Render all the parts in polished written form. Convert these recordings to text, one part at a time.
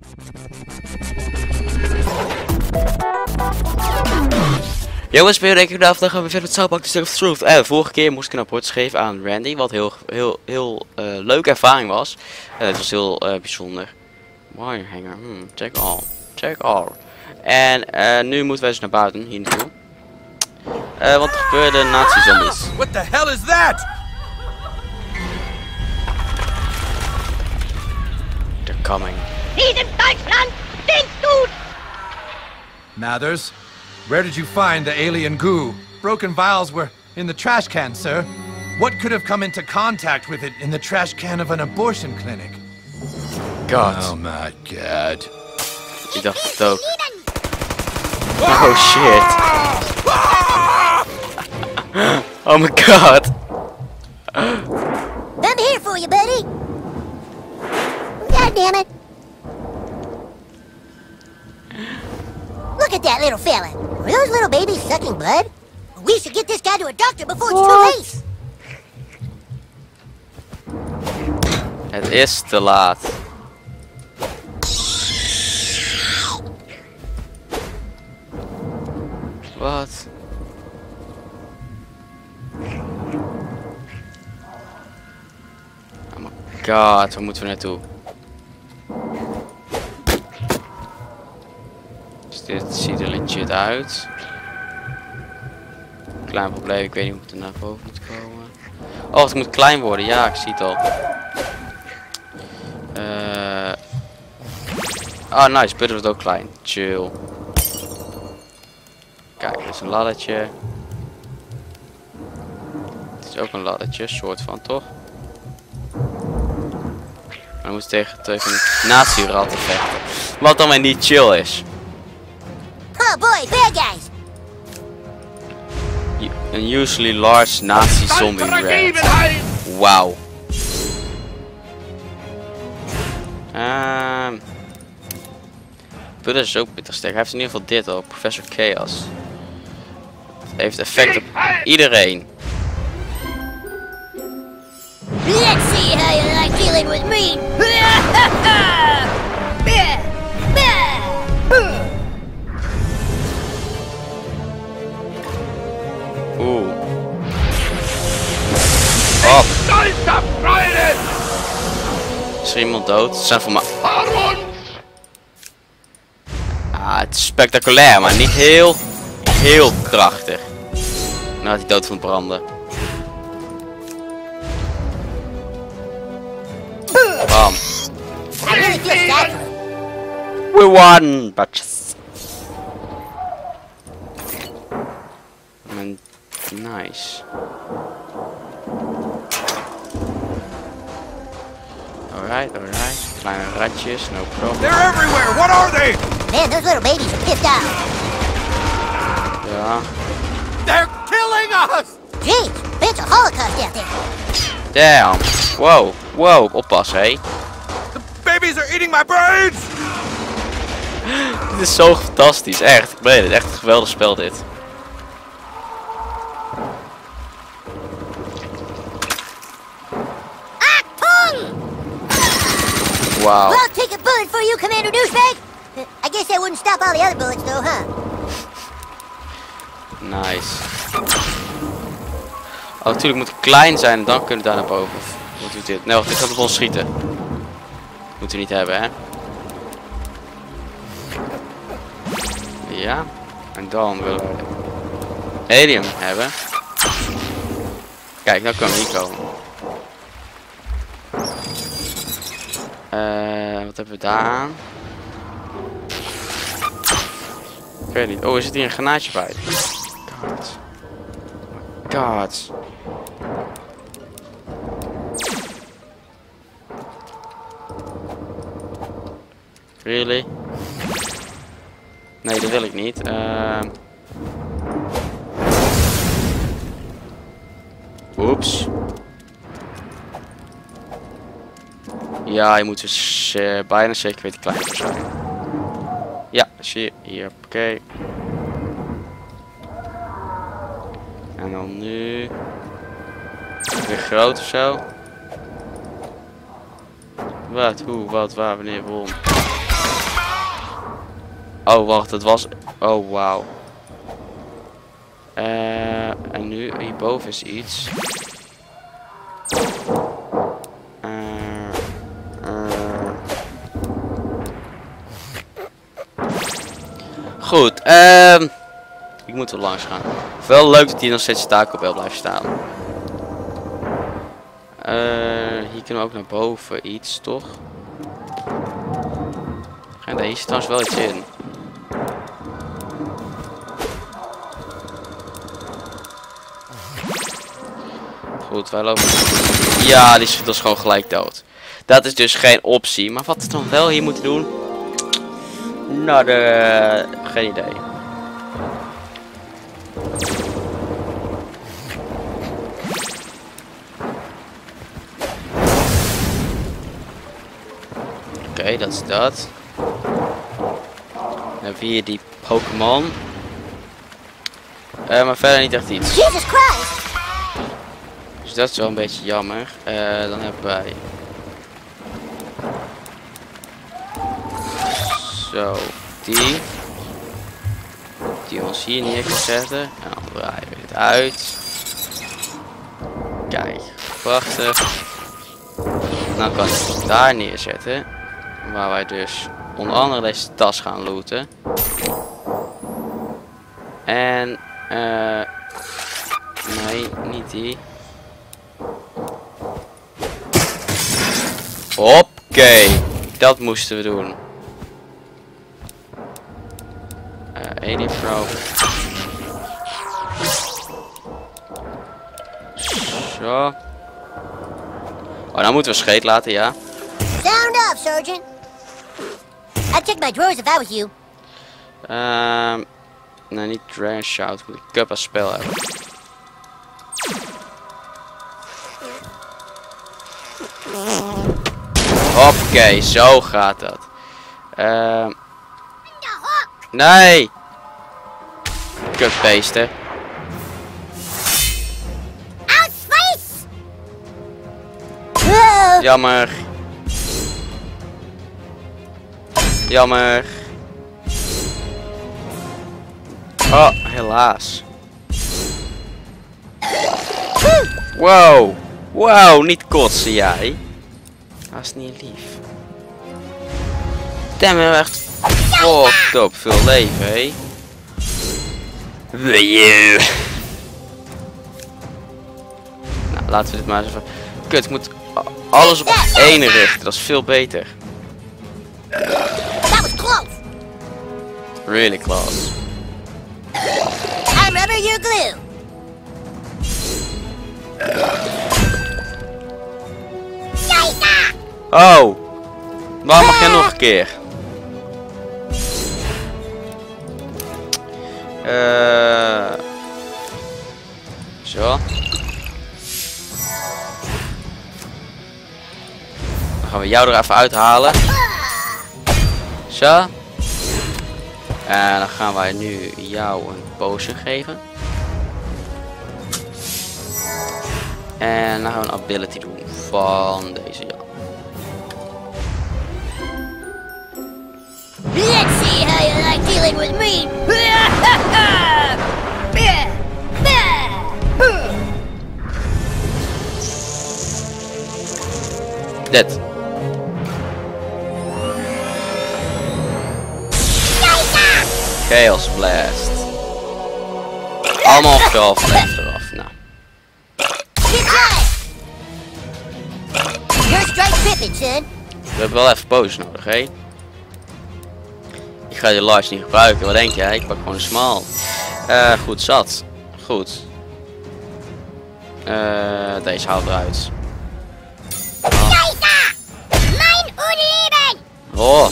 Jongens, ben je denk ik vandaag gaan we verder met South Park The Stick of Truth. De vorige keer moest ik een rapport schrijven aan Randy, wat heel leuke ervaring was. Het was heel bijzonder. Wirehanger, check all. En nu moeten wij dus naar buiten, hier naartoe. Want er gebeurde nazi-zombies. What the hell is that? They're coming. Diesem Deutschland stinkt gut! Mathers, where did you find the alien goo? Broken vials were in the trash can, sir. What could have come into contact with it in the trash can of an abortion clinic? God. Oh my god. Ik dacht het ook. Oh shit. Oh my god. I'm here for you, buddy. God damn it. Look at that little fella. Were those little babies sucking blood? We should get this guy to a doctor before it's too late. Het is te laat. Wat? Oh my god, waar moeten we naartoe? Dus dit ziet er legit uit. Klein probleem, ik weet niet hoe ik er naar boven moet komen. Oh, het moet klein worden, ja, ik zie het al. Oh nice, Butter wordt ook klein. Chill. Kijk, dit is een laddertje. Dit is ook een laddertje, soort van, toch? Maar dan moet je tegen nazi-ratten vechten. Wat dan weer niet chill is. Oh boy, bad guys. An usually large nazi zombie rat. Wauw. Butter is ook bitter sterk. Hij heeft in ieder geval dit ook. Professor Chaos. Het heeft effect op iedereen. Let's see how you like dealing with me. Oeh. Oh. Is er iemand dood? Ze zijn voor mij. Ah, het is spectaculair, maar niet heel krachtig. Nou had hij dood van branden. Bam. I really feel sad for him. We won, bitches. Nice. Alright. Kleine ratjes, no problem. They're everywhere! What are they? Man, those little babies are pissed off. Ja. They're killing us! Jeez, it's a holocaust out there. Damn. Wow, oppassen, hé. The babies are eating my brains! Dit is zo fantastisch, echt. Ik meen het, echt een geweldig spel dit. Wow. Well, I'll take a bullet for you, Commander Douchebag. I guess that wouldn't stop all the other bullets, though, huh? Nice. Oh, natuurlijk moet het klein zijn en dan kunnen we daar naar boven. Of wat doet dit? Nee, wacht, dit gaat op ons schieten. Moeten we niet hebben, hè? Ja. En dan willen we helium hebben. Kijk, nou kunnen we hier komen. Wat hebben we daar aan? Ik weet niet. Oh, er zit hier een granaatje bij. God. Really? Nee, dat wil ik niet. Oeps. Ja, je moet dus bijna zeker weten klein te zijn. Ja, zie je hier. Oké. En dan nu weer groot of zo. Wat, hoe, wat, waar, wanneer, waarom. Oh, wacht, het was... Oh, wauw. En nu, hierboven is iets. Goed, ik moet er langs gaan. Wel leuk dat hier nog steeds Taco Bell blijft staan. Hier kunnen we ook naar boven iets, toch? En hier zit trouwens wel iets in. Goed, wij lopen... Ja, die is dus gewoon gelijk dood. Dat is dus geen optie. Maar wat we dan wel hier moeten doen... Nou, geen idee. Oké, dat is dat. Dan hebben we hier die Pokémon. Maar verder niet echt iets. Jesus Christ! Dus dat is wel een beetje jammer. Dan hebben wij... Zo, die ons hier neer kan zetten. En dan draaien we dit uit. Kijk, prachtig. Dan kan ik het daar neerzetten. Waar wij dus onder andere deze tas gaan looten. En nee, niet die. Hoppakee, dat moesten we doen. Alien vrouw. Zo. Oh, nou moeten we scheet laten, ja. Sound off, Sergeant. I'd check my drawers if I was you. Nee, niet Dragon Shout. Moet ik Cup als spel hebben. Oké, zo gaat dat. Nee! Kutbeesten. Jammer. Jammer. Oh, helaas. Wow. Wow, niet kotsen jij. Dat is niet lief. Damn, we hebben echt fucked up veel leven, hé. Nou, laten we dit maar eens even... Kut, ik moet alles op één richten. Dat is veel beter. That was close. Really close. I'm rubber, you're glue. Oh. Waarom mag jij nog een keer? Zo. Dan gaan we jou er even uithalen. Zo. En dan gaan wij nu jou een potion geven. En dan gaan we een ability doen van deze, ja. Let's see how you like dealing with me. Dit. Chaos Blast. Allemaal golf eraf. Nou. You're straight tripping, son. We hebben wel even potion nodig, hè? Ik ga die large niet gebruiken. Wat denk jij? Ik pak gewoon een small. Goed, zat. Goed. Deze haal eruit. Oh.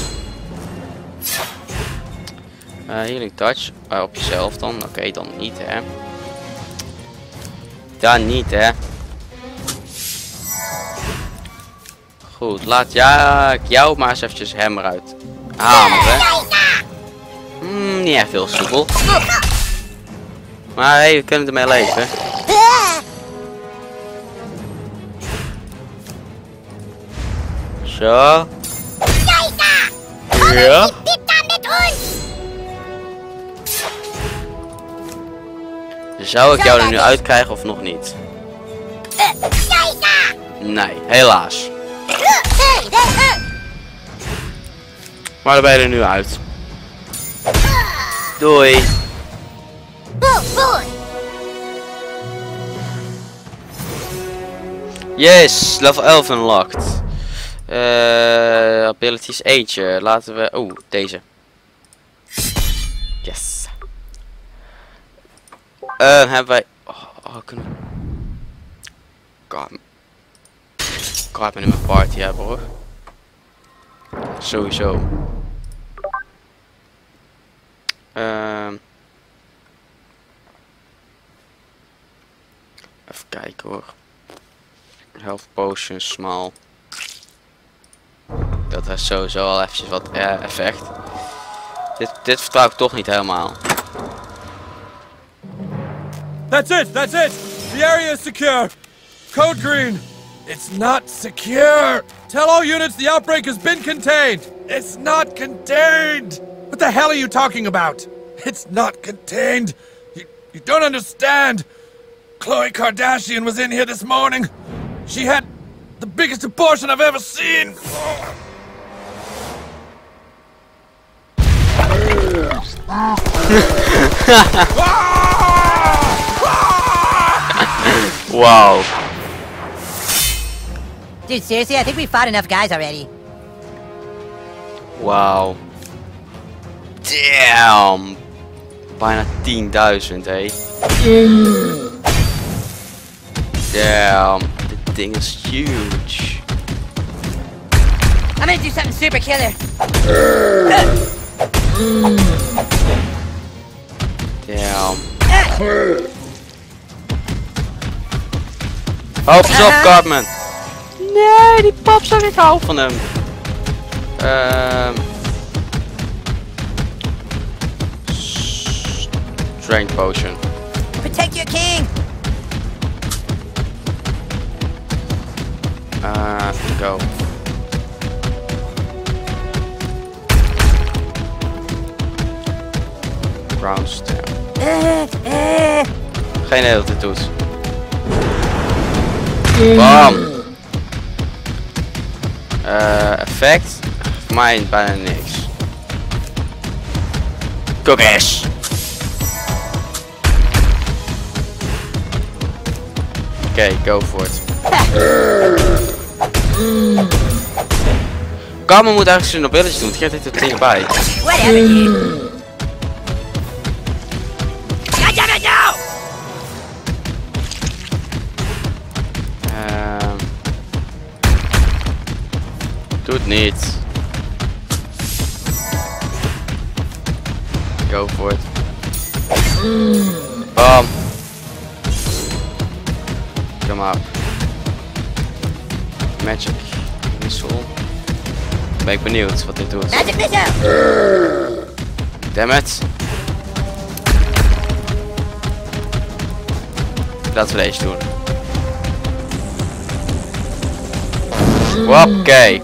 Healing touch. Op jezelf dan. Oké, dan niet, hè. Dan niet, hè. Goed, laat jou maar eens eventjes hem eruit hameren. Niet echt heel soepel. Maar hey, we kunnen ermee leven. Zo. Ja. Zou ik jou er nu uitkrijgen of nog niet? Nee, helaas. Maar dan ben je er nu uit. Doei. Oh boy! Yes, level 11 unlocked. Abilities eentje. Laten we... Oeh, deze. Yes. Hebben wij... kunnen we... Cartman in mijn party hebben hoor. Sowieso. Even kijken hoor. Health potion small. Dat heeft sowieso al eventjes wat effect. Dit vertrouw ik toch niet helemaal. That's it! That's it! The area is secure! Code green! It's not secure! Tell all units the outbreak has been contained! It's not contained! What the hell are you talking about? It's not contained! You don't understand! Khloe Kardashian was in here this morning! She had the biggest abortion I've ever seen! Wow. Dude, seriously, I think we fought enough guys already. Wow. Damn. Bijna 10.000 hé. Damn. Dit ding is huge. I'm gonna do something super killer. Damn. Oh, pas op, Cartman. Nee, die pap zag ik hou van hem. Strength potion. Protect your king. Go. Ground stem. Geen idee wat dit doet. Bam! Effect? Voor mij bijna niks. Cookies! Oké, go for it. Cartman moet eigenlijk zijn abilities doen, het geeft dit er bij. Whatever, dude. Goddammit, no! Doe het niet. Go for it. Bam. Come up. Magic missile. Ben ik benieuwd wat dit doet. Magic missile! Damn it. Laten we deze doen. Oké.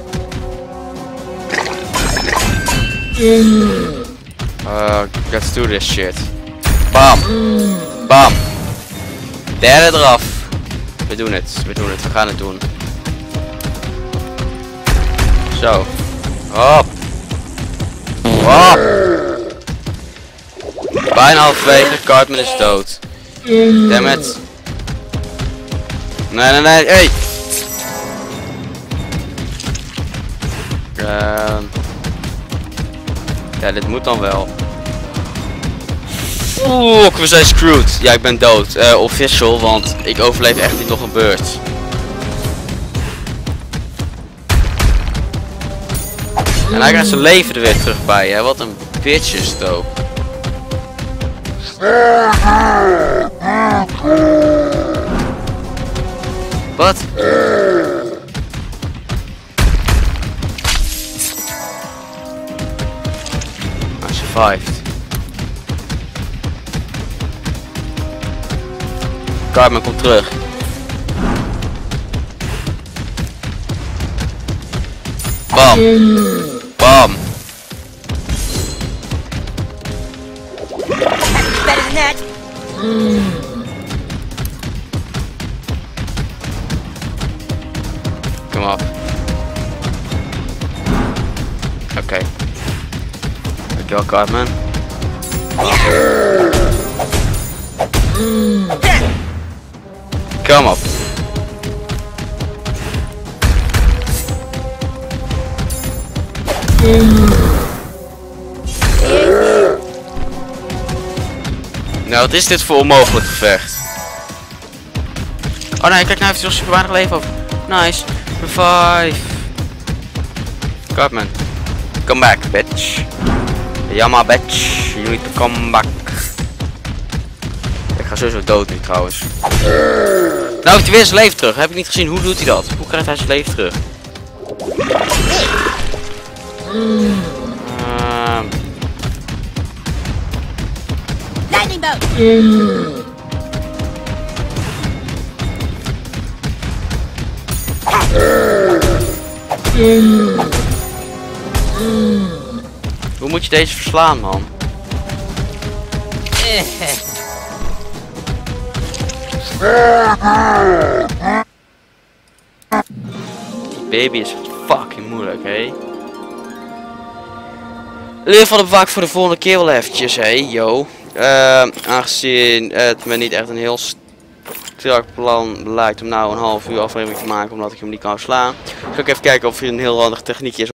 Let's do this shit. Bam. Bam. Derde eraf. We doen het. We gaan het doen. Zo. Hop. Hop. Bijna halverwege. Cartman is dood. Damn it. Nee. Hey. Ja, dit moet dan wel. Oeh, we zijn screwed. Ja, ik ben dood. Official, want ik overleef echt niet nog een beurt. En hij krijgt zijn leven er weer terug bij, hè. Wat een bitch is het ook. Wat? I survived. Cartman komt terug. Bam. Bam. Better than that. Oké. Dankjewel, Cartman. Kom op. Nou, wat is dit voor onmogelijk gevecht? Oh nee, kijk, nou heeft hij nog super weinig leven over. Nice. Revive. Cartman. Come back, bitch. Jammer, bitch. You need to come back. Ik ga sowieso dood nu trouwens. Nou heeft hij weer zijn leven terug. Heb ik niet gezien. Hoe doet hij dat? Hoe krijgt hij zijn leven terug? Lightning bolt. Hoe moet je deze verslaan, man? Die baby is fucking moeilijk, hé. In ieder geval bewaak voor de volgende keer wel eventjes, hé, yo. Aangezien het me niet echt een heel strak plan lijkt om nou een half uur aflevering te maken, omdat ik hem niet kan slaan. Ga ik even kijken of er een heel handige techniek is